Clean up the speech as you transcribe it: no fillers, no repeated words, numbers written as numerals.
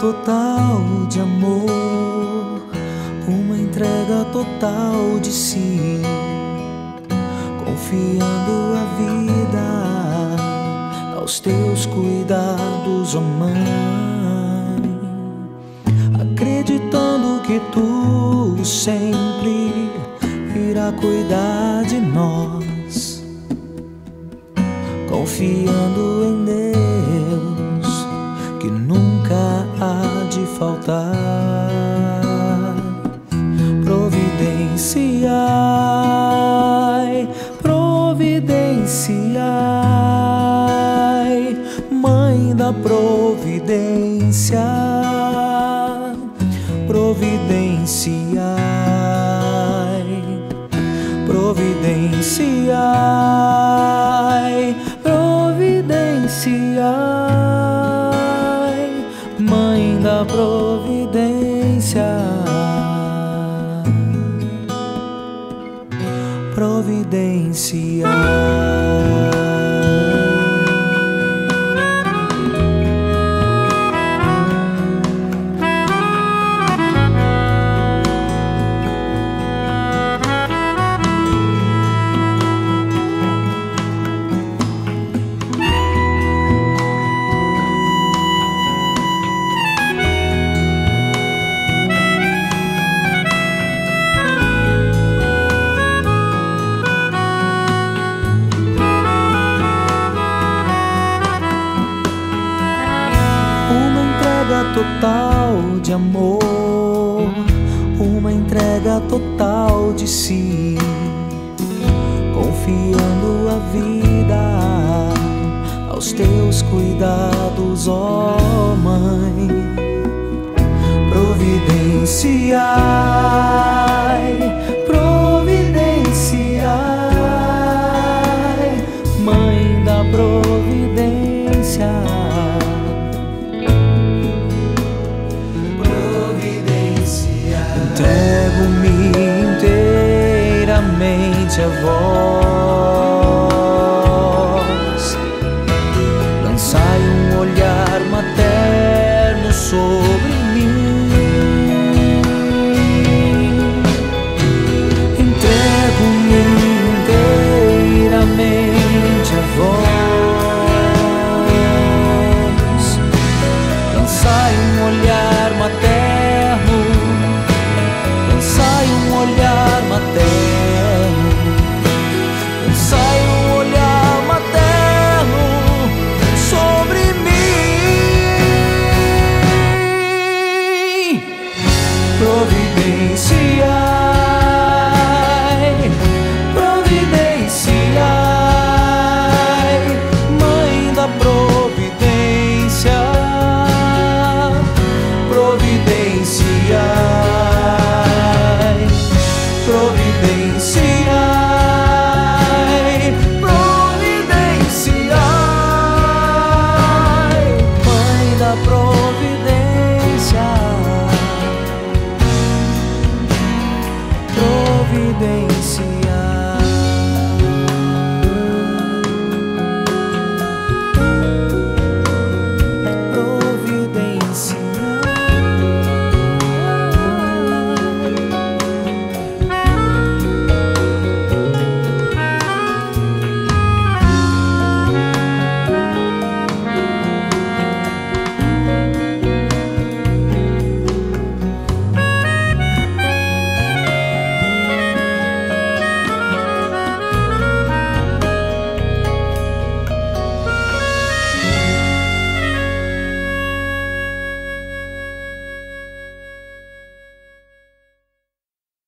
total de amor, uma entrega total de si, confiando a vida aos teus cuidados, ó Mãe, acreditando que tu sempre irá cuidar de nós, confiando em Deus que nunca há de faltar. Providenciai, providenciai, Mãe da providência, providenciai, providenciai, providenciai, Mãe da providência, providenciai. Total de amor, uma entrega total de si, confiando a vida aos teus cuidados, ó Mãe, providenciai, providenciai, Mãe da providência, entrego-me inteiramente a vós.